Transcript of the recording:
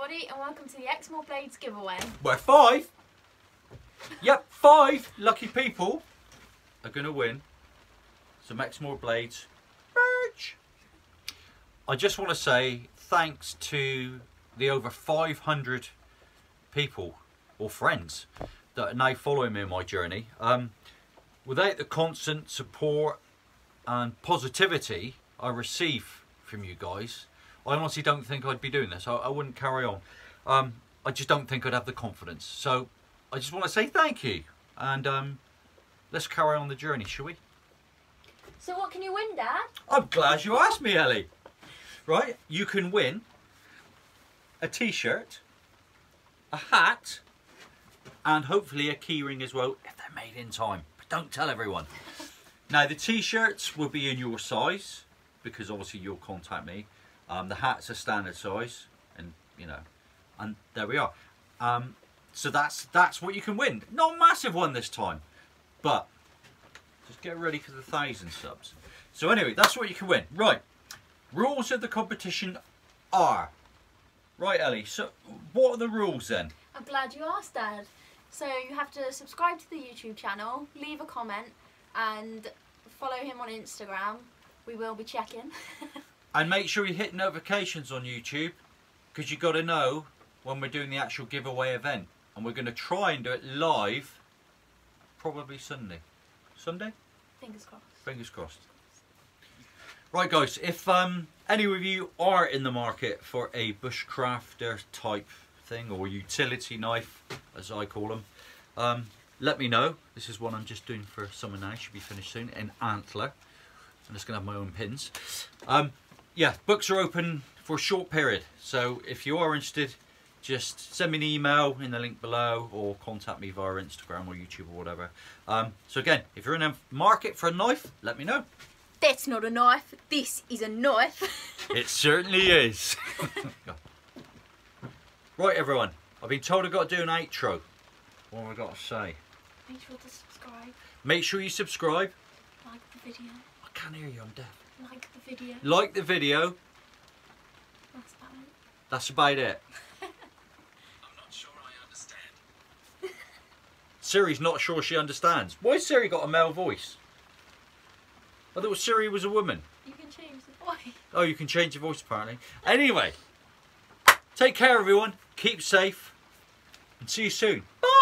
everybody, and welcome to the Exmoor Blades giveaway. Where 5 lucky people are going to win some Exmoor Blades merch. I just want to say thanks to the over 500 people or friends that are now following me on my journey. Without the constant support and positivity I receive from you guys, I honestly don't think I'd be doing this. I wouldn't carry on. I just don't think I'd have the confidence. So I just want to say thank you, and let's carry on the journey, shall we? So what can you win, Dad? I'm glad you asked me, Ellie. Right, you can win a t-shirt, a hat, and hopefully a keyring as well, if they're made in time. But don't tell everyone. Now, the t-shirts will be in your size, because obviously you'll contact me. The hat's a standard size, and you know, and there we are. So that's what you can win. Not a massive one this time, but just get ready for the 1,000 subs. So anyway, that's what you can win. Right, rules of the competition are... Right, Ellie, so what are the rules then? I'm glad you asked, Dad. So you have to subscribe to the YouTube channel, leave a comment, and follow him on Instagram. We will be checking. And make sure you hit notifications on YouTube, because you've got to know when we're doing the actual giveaway event. And we're going to try and do it live, probably Sunday. Sunday? Fingers crossed. Fingers crossed. Right, guys, if any of you are in the market for a bushcrafter type thing, or utility knife, as I call them, let me know. This is one I'm just doing for summer now. Should be finished soon, in Antler. I'm just going to have my own pins. Yeah, books are open for a short period, so if you are interested, just send me an email in the link below, or contact me via Instagram or YouTube or whatever. So again, if you're in the market for a knife, let me know. That's not a knife, this is a knife. It certainly is. Right, everyone, I've been told I've got to do an outro. What have I got to say? Make sure to subscribe. Make sure you subscribe. Like the video. I can't hear you, I'm deaf. Like the video. Like the video. That's about it. That's about it. I'm not sure I understand. Siri's not sure she understands. Why has Siri got a male voice? I thought Siri was a woman. You can change the voice. Oh, you can change your voice apparently. Anyway, take care everyone, keep safe, and see you soon. Bye!